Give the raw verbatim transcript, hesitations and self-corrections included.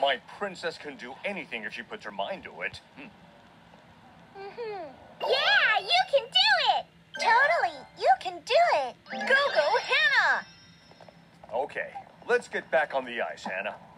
My princess can do anything if she puts her mind to it. Hmm. Mm-hmm. Yeah, you can do it! Totally, you can do it! Go, go, Hana! Okay, let's get back on the ice, Hana.